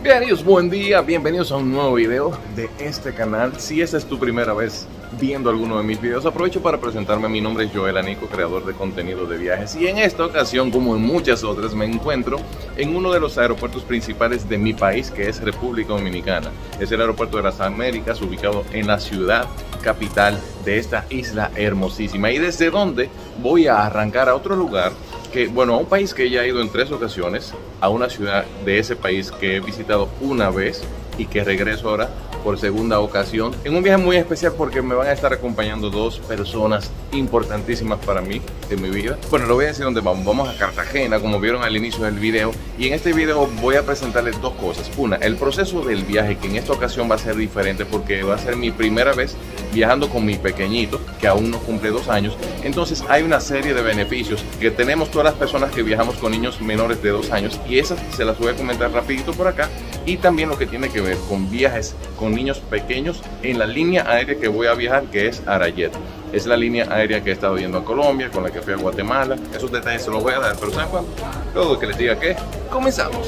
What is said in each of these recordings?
Bienvenidos, buen día, bienvenidos a un nuevo video de este canal. Si esta es tu primera vez viendo alguno de mis videos, aprovecho para presentarme. Mi nombre es Joel Anico, creador de contenido de viajes, y en esta ocasión, como en muchas otras, me encuentro en uno de los aeropuertos principales de mi país, que es República Dominicana. Es el aeropuerto de las Américas, ubicado en la ciudad capital de esta isla hermosísima, y desde donde voy a arrancar a otro lugar que, bueno, a un país que ya he ido en 3 ocasiones, a una ciudad de ese país que he visitado una vez y que regreso ahora por segunda ocasión, en un viaje muy especial porque me van a estar acompañando 2 personas importantísimas para mí, de mi vida. Bueno, lo voy a decir dónde vamos. Vamos a Cartagena, como vieron al inicio del video, y en este video voy a presentarles 2 cosas. Una, el proceso del viaje, que en esta ocasión va a ser diferente porque va a ser mi primera vez viajando con mi pequeñito, que aún no cumple 2 años. Entonces hay una serie de beneficios que tenemos todas las personas que viajamos con niños menores de 2 años, y esas se las voy a comentar rapidito por acá. Y también lo que tiene que ver con viajes con niños pequeños en la línea aérea que voy a viajar, que es Arayet. Es la línea aérea que he estado yendo a Colombia, con la que fui a Guatemala. Esos detalles se los voy a dar, pero ¿saben cuándo? Luego que les diga que comenzamos.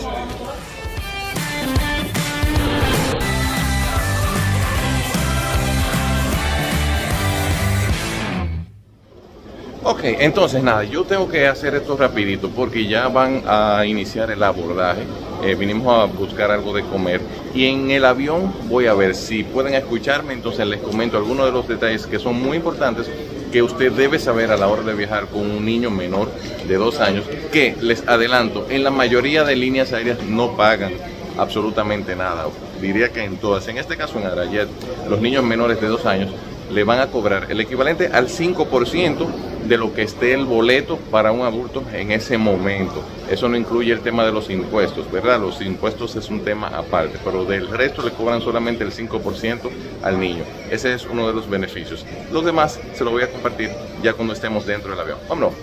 Ok, entonces nada, yo tengo que hacer esto rapidito porque ya van a iniciar el abordaje. Vinimos a buscar algo de comer, y en el avión voy a ver si pueden escucharme. Entonces les comento algunos de los detalles que son muy importantes, que usted debe saber a la hora de viajar con un niño menor de 2 años, que les adelanto, en la mayoría de líneas aéreas no pagan absolutamente nada. Diría que en todas. En este caso, en Arayet, los niños menores de 2 años le van a cobrar el equivalente al 5% de lo que esté el boleto para un adulto en ese momento. Eso no incluye el tema de los impuestos, ¿verdad? Los impuestos es un tema aparte, pero del resto le cobran solamente el 5% al niño. Ese es uno de los beneficios. Los demás se los voy a compartir ya cuando estemos dentro del avión. Vámonos.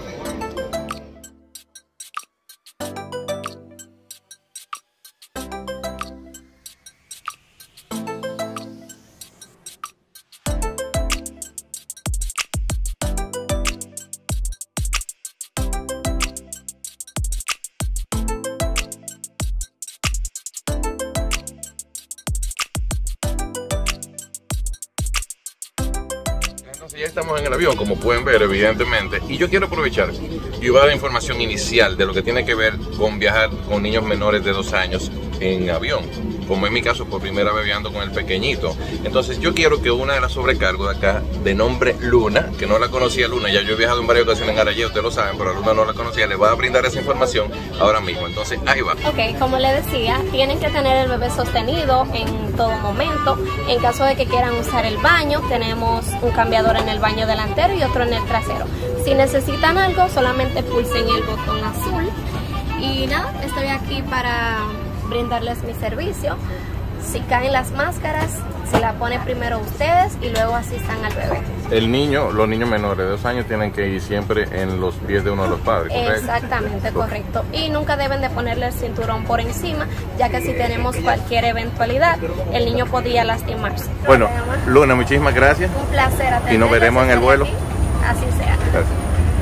Ya estamos en el avión, como pueden ver, evidentemente, y yo quiero aprovechar y voy a dar información inicial de lo que tiene que ver con viajar con niños menores de 2 años en avión, como en mi caso, por primera vez viajando con el pequeñito. Entonces yo quiero que una de las sobrecargos de acá, de nombre Luna, que no la conocía Luna, ya yo he viajado en varias ocasiones en Arayet, ustedes lo saben, pero a Luna no la conocía, le voy a brindar esa información ahora mismo. Entonces ahí va. Ok, como le decía, tienen que tener el bebé sostenido en todo momento. En caso de que quieran usar el baño, tenemos un cambiador en el baño delantero y otro en el trasero. Si necesitan algo, solamente pulsen el botón azul. Y nada, estoy aquí para brindarles mi servicio. Si caen las máscaras, se la pone primero ustedes y luego asistan al bebé. El niño, los niños menores de 2 años tienen que ir siempre en los pies de uno de los padres, ¿correcto? Exactamente, correcto. Y nunca deben de ponerle el cinturón por encima, ya que si tenemos cualquier eventualidad, el niño podría lastimarse. Bueno, Luna, muchísimas gracias. Un placer atenderles. Y nos veremos en el vuelo. Así sea. Gracias.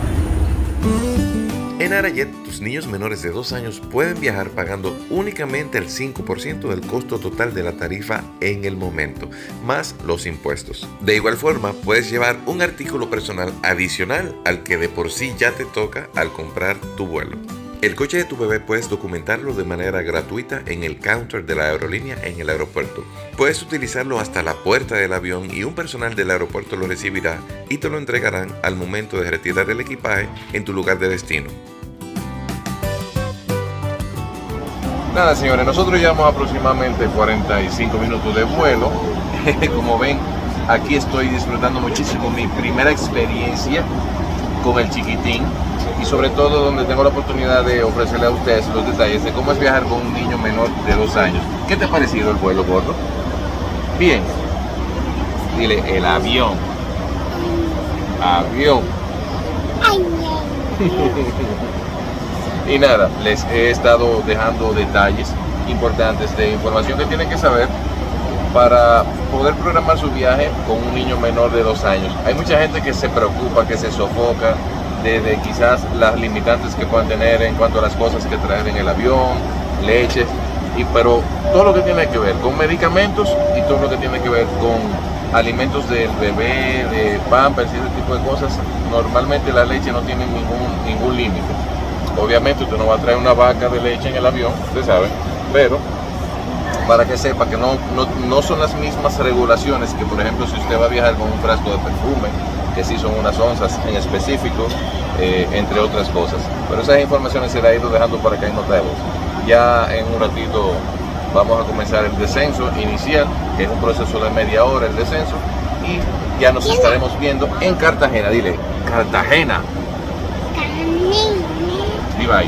En Arayet, tus niños menores de 2 años pueden viajar pagando únicamente el 5% del costo total de la tarifa en el momento, más los impuestos. De igual forma, puedes llevar un artículo personal adicional al que de por sí ya te toca al comprar tu vuelo. El coche de tu bebé puedes documentarlo de manera gratuita en el counter de la aerolínea en el aeropuerto. Puedes utilizarlo hasta la puerta del avión y un personal del aeropuerto lo recibirá y te lo entregarán al momento de retirar el equipaje en tu lugar de destino. Nada, señores, nosotros llevamos aproximadamente 45 minutos de vuelo. Como ven, aquí estoy disfrutando muchísimo mi primera experiencia con el chiquitín, y sobre todo donde tengo la oportunidad de ofrecerle a ustedes los detalles de cómo es viajar con un niño menor de 2 años. ¿Qué te ha parecido el vuelo, gordo? Bien. Dile, el avión. Avión. Y nada, les he estado dejando detalles importantes de información que tienen que saber para poder programar su viaje con un niño menor de 2 años. Hay mucha gente que se preocupa, que se sofoca de quizás las limitantes que puedan tener en cuanto a las cosas que traer en el avión, leche. pero todo lo que tiene que ver con medicamentos y todo lo que tiene que ver con alimentos del bebé, de pampers y ese tipo de cosas, normalmente la leche no tiene ningún límite. Obviamente usted no va a traer una vaca de leche en el avión, usted sabe, pero para que sepa que no son las mismas regulaciones que, por ejemplo, si usted va a viajar con un frasco de perfume, que sí son unas onzas en específico, entre otras cosas. Pero esas informaciones se las he ido dejando para acá en nota de voz. Ya en un ratito vamos a comenzar el descenso inicial, que es un proceso de media hora el descenso, y ya nos estaremos viendo en Cartagena. Dile, Cartagena. Y bye.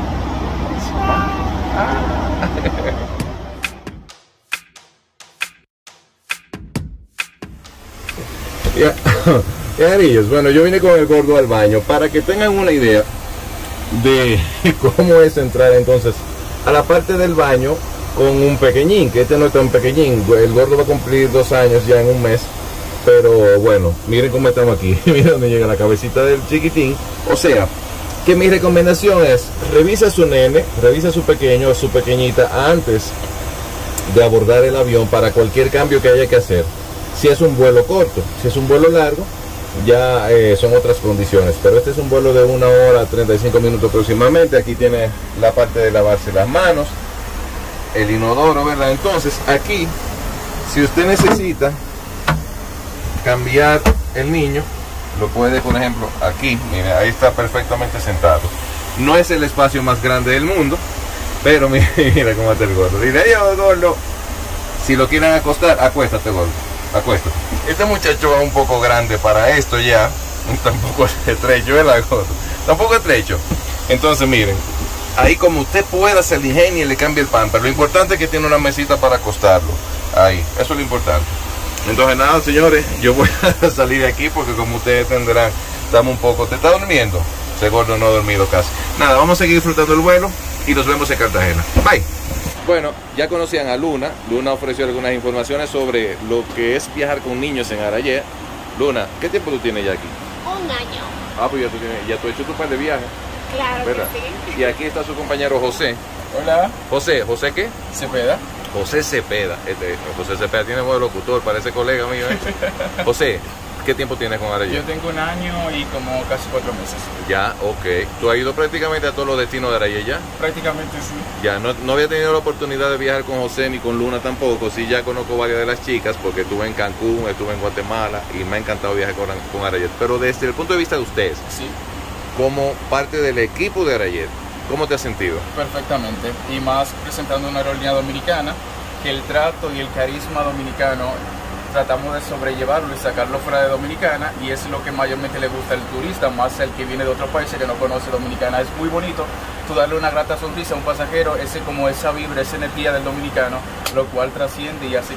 Niños, bueno, yo vine con el gordo al baño para que tengan una idea de cómo es entrar entonces a la parte del baño con un pequeñín, que este no es tan pequeñín. El gordo va a cumplir 2 años ya en un mes, pero bueno, miren cómo estamos aquí. Miren dónde llega la cabecita del chiquitín. O sea, que mi recomendación es, revisa a su nene, revisa a su pequeño, a su pequeñita antes de abordar el avión para cualquier cambio que haya que hacer. Si es un vuelo corto, si es un vuelo largo, ya son otras condiciones, pero este es un vuelo de 1 hora 35 minutos aproximadamente. Aquí tiene la parte de lavarse las manos, el inodoro, ¿verdad? Entonces aquí, si usted necesita cambiar el niño, lo puede, por ejemplo, aquí, mire, ahí está perfectamente sentado. No es el espacio más grande del mundo, pero mira, mira cómo está el gordo. Dile, adiós, gordo. Si lo quieren acostar, acuéstate, gordo. Acuéstate. Este muchacho va un poco grande para esto ya. Tampoco es estrecho, ¿verdad, gordo? Tampoco es estrecho. Entonces, miren, ahí como usted pueda, se le ingenia y le cambia el pamper. Lo importante es que tiene una mesita para acostarlo. Ahí, eso es lo importante. Entonces, nada, señores, yo voy a salir de aquí porque, como ustedes entenderán, estamos un poco... ¿Te está durmiendo? Ese gordo no ha dormido casi. Nada, vamos a seguir disfrutando el vuelo y nos vemos en Cartagena. Bye. Bueno, ya conocían a Luna. Luna ofreció algunas informaciones sobre lo que es viajar con niños en Arayet. Luna, ¿qué tiempo tú tienes ya aquí? 1 año. Ah, pues ya tú has hecho tu par de viajes. Claro, ¿verdad? que sí. Y aquí está su compañero José. Hola. José qué? Cepeda. José Cepeda. José Cepeda tiene voz de locutor, parece colega mío. José, ¿qué tiempo tienes con Arayet? Yo tengo 1 año y como casi 4 meses. Ya, ok. ¿Tú has ido prácticamente a todos los destinos de Arayet ya? Prácticamente sí. Ya, no había tenido la oportunidad de viajar con José ni con Luna tampoco. Sí, ya conozco varias de las chicas porque estuve en Cancún, estuve en Guatemala y me ha encantado viajar con Arayet. Pero desde el punto de vista de ustedes, Sí, como parte del equipo de Arayet, ¿cómo te has sentido? perfectamente. Y más presentando una aerolínea dominicana, que el trato y el carisma dominicano tratamos de sobrellevarlo y sacarlo fuera de Dominicana, y es lo que mayormente le gusta al turista, más el que viene de otro país que no conoce Dominicana. Es muy bonito tú darle una grata sonrisa a un pasajero, como esa vibra, esa energía del dominicano, lo cual trasciende y hace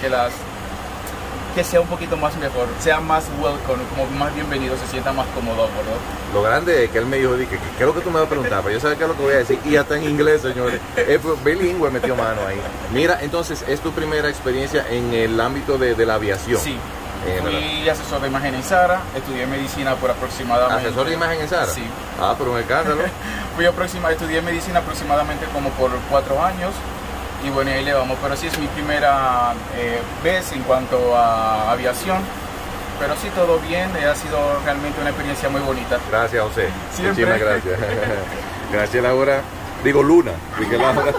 que sea un poquito más mejor, sea más welcome, como más bienvenido, se sienta más cómodo, ¿verdad? Lo grande es que él me dijo, ¿qué es lo que tú me vas a preguntar? Pero yo sabía qué es lo que voy a decir, y hasta en inglés, señores. Es bilingüe, metió mano ahí. Mira, entonces, ¿es tu primera experiencia en el ámbito de la aviación? Sí. Fui asesor de imagen en Sara, estudié medicina por aproximadamente... ¿Asesor de imagen en Sara? Sí. Ah, pero un escándalo. Estudié medicina aproximadamente como por 4 años. Y bueno, ahí le vamos, pero sí es mi primera vez en cuanto a aviación, pero sí todo bien, ha sido realmente una experiencia muy bonita. Gracias, José. Siempre. Muchísimas gracias. Gracias, Laura. Digo, Luna. Dije Laura.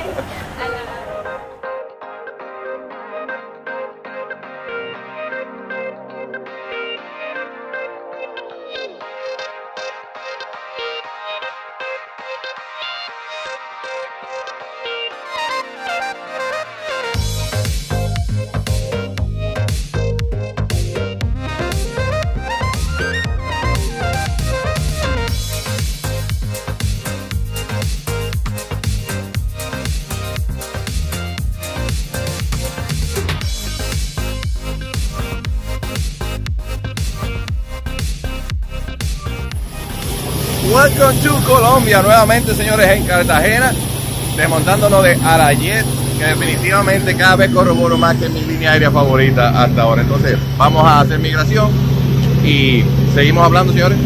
Welcome to Colombia, nuevamente, señores, en Cartagena, desmontándonos de Arayet, que definitivamente cada vez corroboro más que es mi línea aérea favorita hasta ahora. Entonces vamos a hacer migración y seguimos hablando, señores.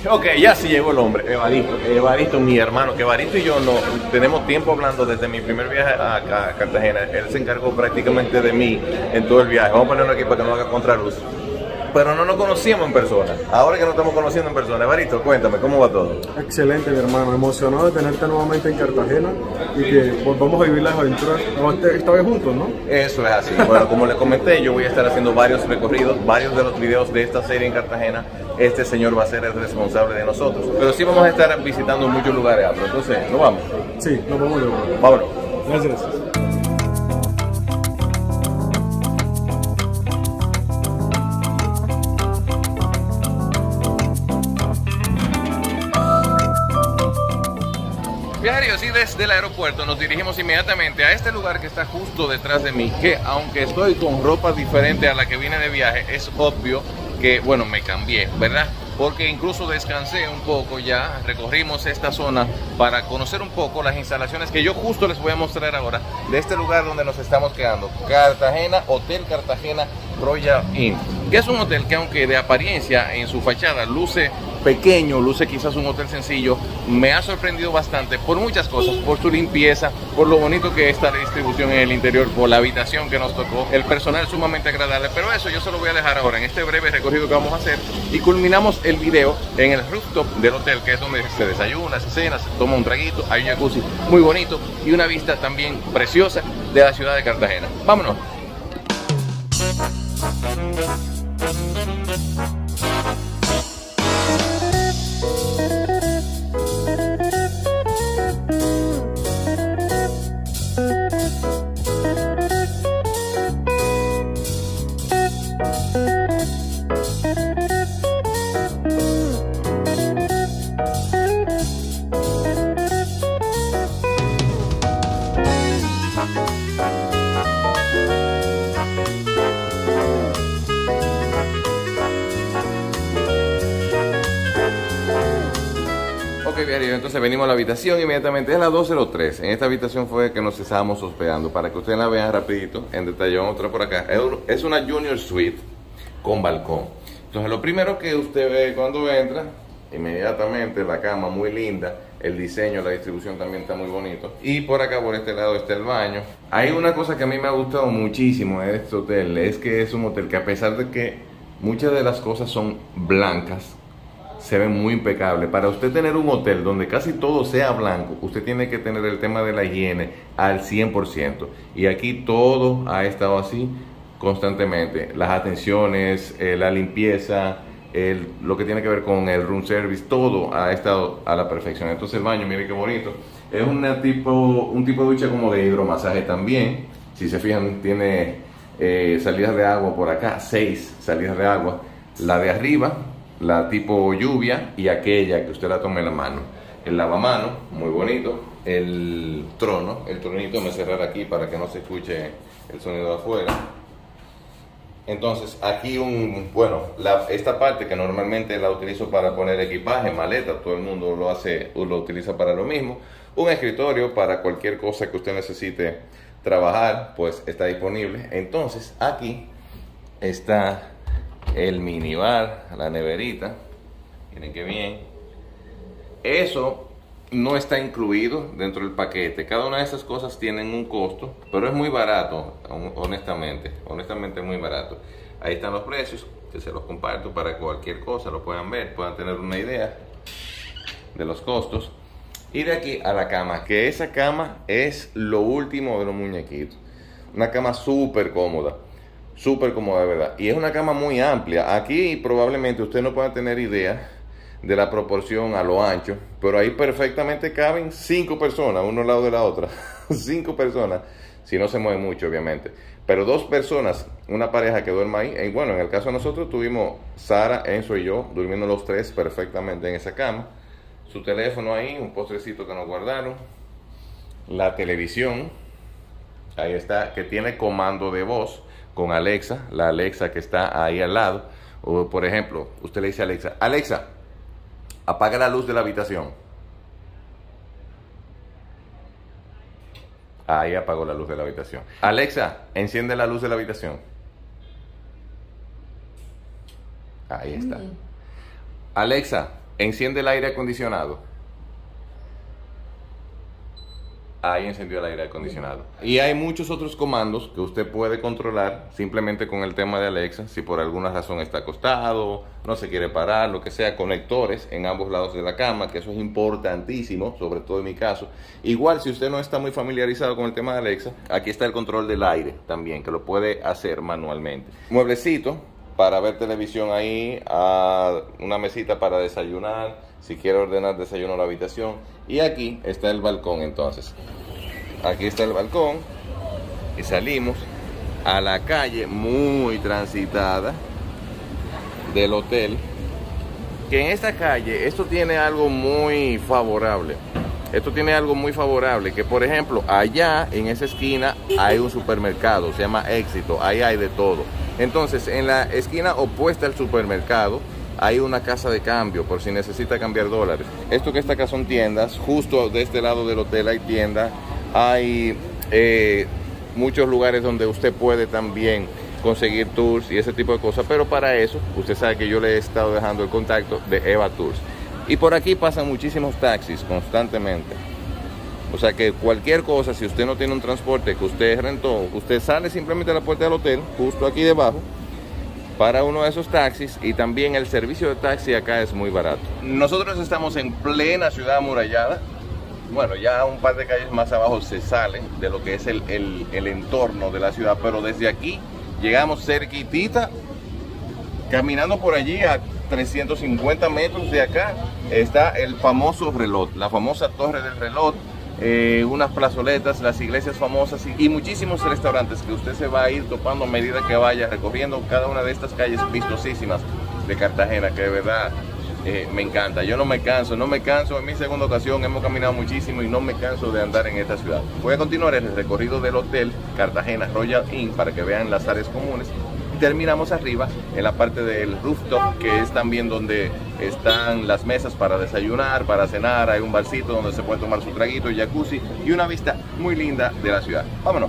Ok, ya sí llegó el hombre, Evaristo, mi hermano, que Evaristo y yo no tenemos tiempo hablando desde mi primer viaje a Cartagena. Él se encargó prácticamente de mí en todo el viaje. Vamos a ponerlo aquí para que no haga contraluz. Pero no nos conocíamos en persona. Ahora que nos estamos conociendo en persona, Evaristo, cuéntame, ¿cómo va todo? Excelente, mi hermano. Emocionado de tenerte nuevamente en Cartagena y que volvamos a vivir las aventuras esta vez juntos, ¿no? Eso es así. Bueno, como les comenté, yo voy a estar haciendo varios recorridos, varios de los videos de esta serie en Cartagena. Este señor va a ser el responsable de nosotros. Pero sí vamos a estar visitando muchos lugares. Entonces, ¿nos vamos? Sí, nos vamos luego. Vámonos. Gracias. Viajeros, y desde el aeropuerto nos dirigimos inmediatamente a este lugar que está justo detrás de mí, que aunque estoy con ropa diferente a la que vine de viaje, es obvio que, bueno, me cambié, ¿verdad? Porque incluso descansé un poco ya, recorrimos esta zona para conocer un poco las instalaciones que yo justo les voy a mostrar ahora de este lugar donde nos estamos quedando, Cartagena, Hotel Cartagena Royal Inn, que es un hotel que aunque de apariencia en su fachada luce pequeño, luce quizás un hotel sencillo, me ha sorprendido bastante por muchas cosas, por su limpieza, por lo bonito que está la distribución en el interior, por la habitación que nos tocó, el personal sumamente agradable, pero eso yo se lo voy a dejar ahora en este breve recorrido que vamos a hacer y culminamos el video en el rooftop del hotel, que es donde se desayuna, se cena, se toma un traguito, hay un jacuzzi muy bonito y una vista también preciosa de la ciudad de Cartagena. ¡Vámonos! Entonces venimos a la habitación inmediatamente, es la 203. En esta habitación fue que nos estábamos hospedando. Para que ustedes la vean rapidito, en detalle vamos a mostrar por acá. Es una Junior Suite con balcón. Entonces lo primero que usted ve cuando entra, inmediatamente la cama muy linda, el diseño, la distribución también está muy bonito. Y por acá, por este lado, está el baño. Hay una cosa que a mí me ha gustado muchísimo de este hotel, es que es un hotel que a pesar de que muchas de las cosas son blancas, se ve muy impecable. Para usted tener un hotel donde casi todo sea blanco, usted tiene que tener el tema de la higiene al 100%. Y aquí todo ha estado así constantemente. Las atenciones, la limpieza, lo que tiene que ver con el room service, todo ha estado a la perfección. Entonces el baño, mire qué bonito. Es un tipo de ducha como de hidromasaje también. Si se fijan, tiene salidas de agua por acá, 6 salidas de agua. La de arriba, la tipo lluvia, y aquella que usted la tome en la mano. El lavamano, muy bonito. El tronito, me cerrar aquí para que no se escuche el sonido de afuera. Entonces aquí esta parte que normalmente la utilizo para poner equipaje, maleta, todo el mundo lo utiliza para lo mismo. Un escritorio para cualquier cosa que usted necesite trabajar, pues está disponible. Entonces aquí está el minibar, la neverita, miren qué bien. Eso no está incluido dentro del paquete. Cada una de esas cosas tienen un costo, pero es muy barato, honestamente muy barato. Ahí están los precios, que se los comparto para cualquier cosa lo puedan ver, puedan tener una idea de los costos. Y de aquí a la cama, que esa cama es lo último de los muñequitos. Una cama súper cómoda de verdad, y es una cama muy amplia. Aquí probablemente usted no pueda tener idea de la proporción a lo ancho, pero ahí perfectamente caben 5 personas, uno al lado de la otra. 5 personas, si no se mueven mucho obviamente, pero 2 personas, una pareja que duerma ahí. Y bueno, en el caso de nosotros tuvimos Sara, Enzo y yo durmiendo los 3 perfectamente en esa cama. Su teléfono ahí, un postrecito que nos guardaron, la televisión, ahí está, que tiene comando de voz con Alexa, la Alexa que está ahí al lado. O por ejemplo, usted le dice a Alexa, Alexa, apaga la luz de la habitación. Ahí apagó la luz de la habitación. Alexa, enciende la luz de la habitación. Ahí está. Alexa, Enciende el aire acondicionado. Ahí encendió el aire acondicionado. Y hay muchos otros comandos que usted puede controlar simplemente con el tema de Alexa. Si por alguna razón está acostado, no se quiere parar, lo que sea, conectores en ambos lados de la cama, que eso es importantísimo, sobre todo en mi caso. Igual, si usted no está muy familiarizado con el tema de Alexa, aquí está el control del aire también, que lo puede hacer manualmente. Mueblecito para ver televisión ahí, una mesita para desayunar, si quiere ordenar desayuno a la habitación. Y aquí está el balcón entonces. Aquí está el balcón y salimos a la calle muy transitada del hotel. Que en esta calle esto tiene algo muy favorable. Esto tiene algo muy favorable, que por ejemplo allá en esa esquina hay un supermercado, se llama Éxito, ahí hay de todo. Entonces en la esquina opuesta al supermercado hay una casa de cambio por si necesita cambiar dólares. Esto que está acá son tiendas, justo de este lado del hotel hay tiendas, hay muchos lugares donde usted puede también conseguir tours y ese tipo de cosas, pero para eso usted sabe que yo le he estado dejando el contacto de Eva Tours. Y por aquí pasan muchísimos taxis constantemente. O sea que cualquier cosa, si usted no tiene un transporte que usted rentó, usted sale simplemente a la puerta del hotel, justo aquí debajo, para uno de esos taxis, y también el servicio de taxi acá es muy barato. Nosotros estamos en plena ciudad amurallada. Bueno, ya un par de calles más abajo se sale de lo que es el entorno de la ciudad, pero desde aquí llegamos cerquitita, caminando por allí a 350 metros de acá, está el famoso reloj, la famosa torre del reloj, unas plazoletas, las iglesias famosas y muchísimos restaurantes que usted se va a ir topando a medida que vaya recorriendo cada una de estas calles vistosísimas de Cartagena, que de verdad me encanta. Yo no me canso, en mi segunda ocasión hemos caminado muchísimo y no me canso de andar en esta ciudad. Voy a continuar el recorrido del hotel Cartagena Royal Inn para que vean las áreas comunes. Terminamos arriba en la parte del rooftop, que es también donde están las mesas para desayunar, para cenar. Hay un barcito donde se puede tomar su traguito, jacuzzi y una vista muy linda de la ciudad. Vámonos.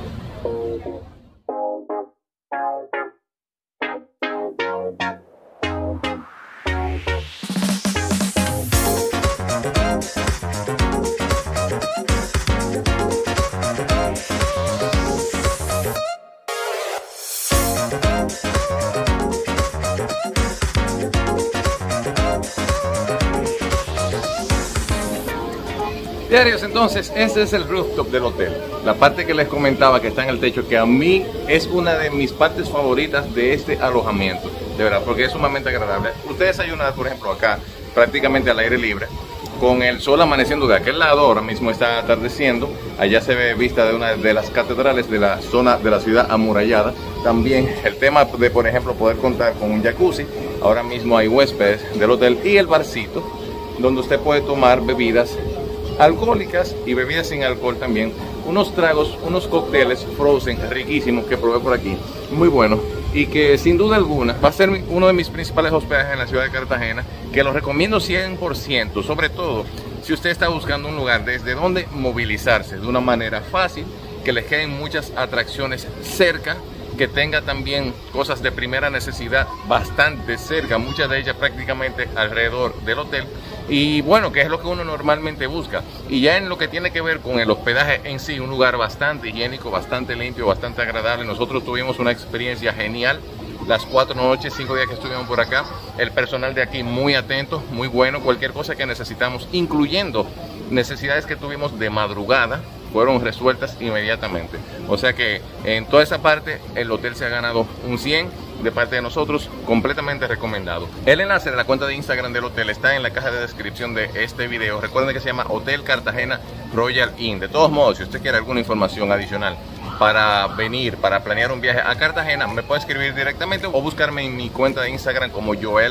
Diarios, entonces, este es el rooftop del hotel. La parte que les comentaba que está en el techo, que a mí es una de mis partes favoritas de este alojamiento. De verdad, porque es sumamente agradable. Ustedes desayunan, por ejemplo, acá, prácticamente al aire libre, con el sol amaneciendo de aquel lado. Ahora mismo está atardeciendo. Allá se ve vista de una de las catedrales de la zona de la ciudad amurallada. También el tema de, por ejemplo, poder contar con un jacuzzi. Ahora mismo hay huéspedes del hotel y el barcito, donde usted puede tomar bebidas alcohólicas y bebidas sin alcohol también, unos tragos, unos cócteles frozen riquísimos que probé por aquí, muy buenos, y que sin duda alguna va a ser uno de mis principales hospedajes en la ciudad de Cartagena, que lo recomiendo 100%, sobre todo si usted está buscando un lugar desde donde movilizarse de una manera fácil, que le queden muchas atracciones cerca, que tenga también cosas de primera necesidad bastante cerca, muchas de ellas prácticamente alrededor del hotel. Y bueno, que es lo que uno normalmente busca. Y ya en lo que tiene que ver con el hospedaje en sí, un lugar bastante higiénico, bastante limpio, bastante agradable. Nosotros tuvimos una experiencia genial las 4 noches, 5 días que estuvimos por acá. El personal de aquí muy atento, muy bueno. Cualquier cosa que necesitamos, incluyendo necesidades que tuvimos de madrugada, fueron resueltas inmediatamente. O sea que en toda esa parte el hotel se ha ganado un 100 de parte de nosotros, completamente recomendado. El enlace de la cuenta de Instagram del hotel está en la caja de descripción de este video. Recuerden que se llama Hotel Cartagena Royal Inn. De todos modos, si usted quiere alguna información adicional para venir, para planear un viaje a Cartagena, me puede escribir directamente o buscarme en mi cuenta de Instagram como Joel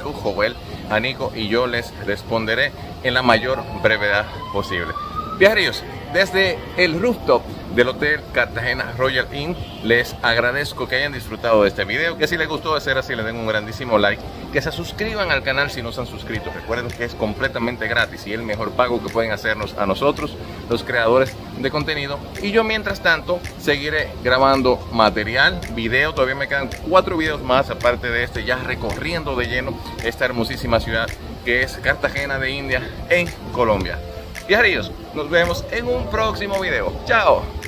Anico, y yo les responderé en la mayor brevedad posible. Viajeros, desde el rooftop del Hotel Cartagena Royal Inn, les agradezco que hayan disfrutado de este video, que si les gustó de ser así, le den un grandísimo like, que se suscriban al canal si no se han suscrito. Recuerden que es completamente gratis y el mejor pago que pueden hacernos a nosotros, los creadores de contenido. Y yo mientras tanto seguiré grabando material, video. Todavía me quedan 4 videos más aparte de este, ya recorriendo de lleno esta hermosísima ciudad que es Cartagena de Indias en Colombia. Viajerillos, nos vemos en un próximo video. ¡Chao!